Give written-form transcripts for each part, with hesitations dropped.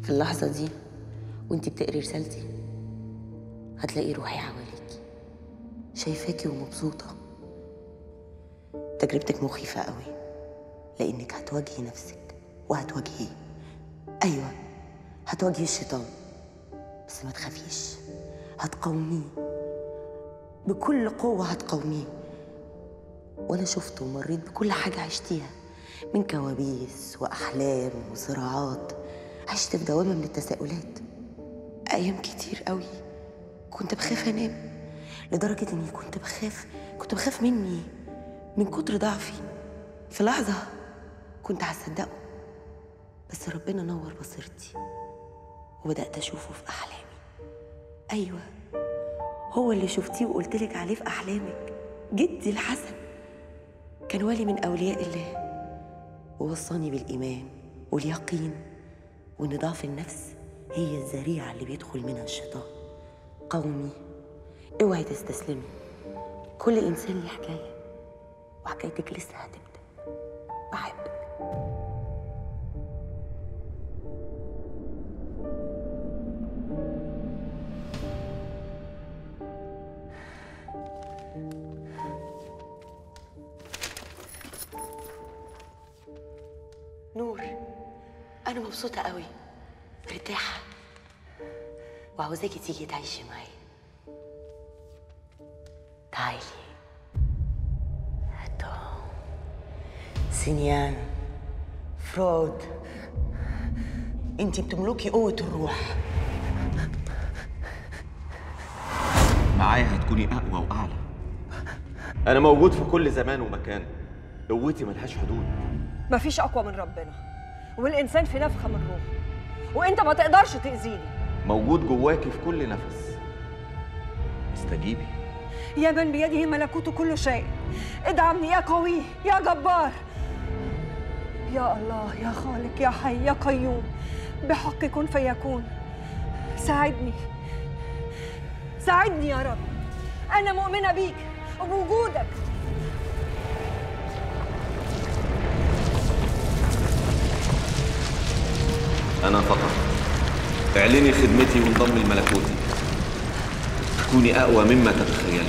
في اللحظة دي وانتي بتقري رسالتي هتلاقي روحي حواليكي شايفاكي ومبسوطة. تجربتك مخيفة قوي لأنك هتواجهي نفسك وهتواجهيه. أيوة، هتواجهي الشيطان، بس ما تخافيش، هتقاوميه بكل قوة، هتقاوميه. وأنا شفت ومريت بكل حاجة عشتيها، من كوابيس وأحلام وصراعات. عشت في دوامة من التساؤلات. أيام كتير قوي كنت بخاف أنام، لدرجة إني كنت بخاف مني من كتر ضعفي. في لحظة كنت هصدقه، بس ربنا نور بصيرتي وبدأت أشوفه في أحلامي. أيوة، هو اللي شفتيه وقلتلك عليه في أحلامك، جدي الحسن. كان ولي من أولياء الله ووصاني بالإيمان واليقين، وإن ضعف النفس هي الذريعة اللي بيدخل منها الشيطان. قومي، اوعي تستسلمي. كل إنسان ليه حكاية، وحكايتك لسه هتبدأ. بحبك. نور، أنا مبسوطة قوي، مرتاحة، وعاوزاكي تيجي تعيشي معايا. تعالي. هاتو سينيان فرود، انتي بتملكي قوة الروح. معايا هتكوني أقوى وأعلى. أنا موجود في كل زمان ومكان، قوتي ملهاش حدود. مفيش أقوى من ربنا، والإنسان في نفخة من روحه، وأنت ما تقدرش تأذيني. موجود جواكي في كل نفس. استجيبي. يا من بيده ملكوت كل شيء، ادعمني يا قوي يا جبار، يا الله يا خالق يا حي يا قيوم، بحق كن فيكون. ساعدني ساعدني يا رب، أنا مؤمنة بيك وبوجودك. أنا فقط اعلني خدمتي وانضمي لملكوتي، تكوني أقوى مما تتخيلي.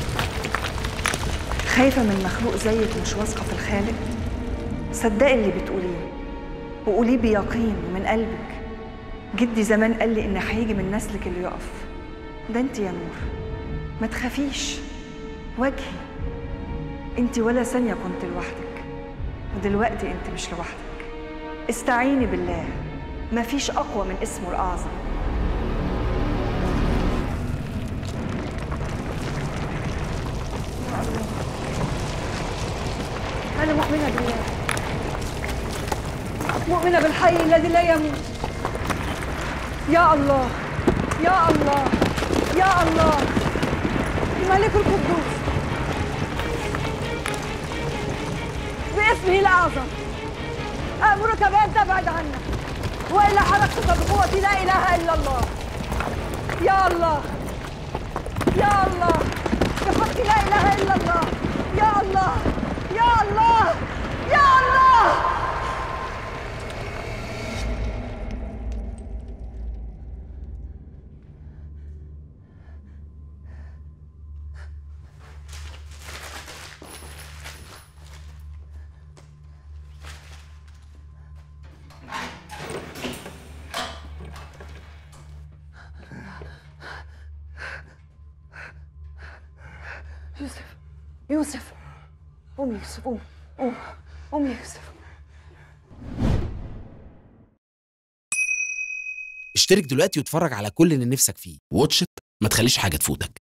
خايفة من مخلوق زيك ومش واثقة في الخالق؟ صدقي اللي بتقوليه وقوليه بيقين ومن قلبك. جدي زمان قال لي إن هيجي من نسلك اللي يقف. ده انت يا نور، ما تخافيش، واجهي. انت ولا ثانية كنت لوحدك، ودلوقتي انت مش لوحدك. استعيني بالله، مفيش أقوى من اسمه الأعظم. أنا مؤمنة بالله، مؤمنة بالحي الذي لا يموت. يا الله يا الله يا الله، الملك القدوس، باسمه الأعظم أمرك بأن تبعد عنا، وإلا حرقتك بقوة لا إله إلا الله. يا الله يا الله، بحق لا إله إلا الله. يا الله يا الله يا الله. يوسف، قوم يا يوسف، قوم قوم يا يوسف. اشترك دلوقتي واتفرج على كل اللي نفسك فيه. واتش إت، ما تخليش حاجة تفوتك.